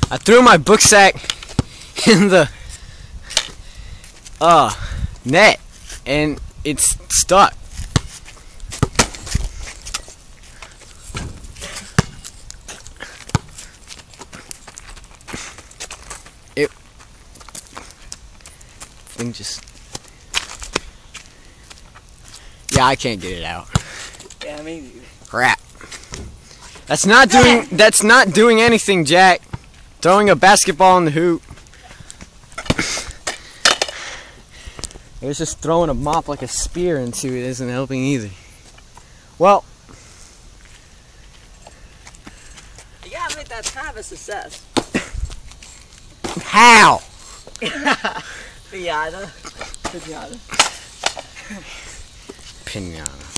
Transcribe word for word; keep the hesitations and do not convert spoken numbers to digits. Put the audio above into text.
I threw my book sack in the uh net and it's stuck. It thing just yeah, I can't get it out. Yeah, me neither. Crap. That's not doing that's not doing anything, Jack. Throwing a basketball in the hoop. I was just throwing a mop like a spear into it isn't helping either. Well, you gotta admit that's kind of a success. how? Pinata. Pinata. Pinata.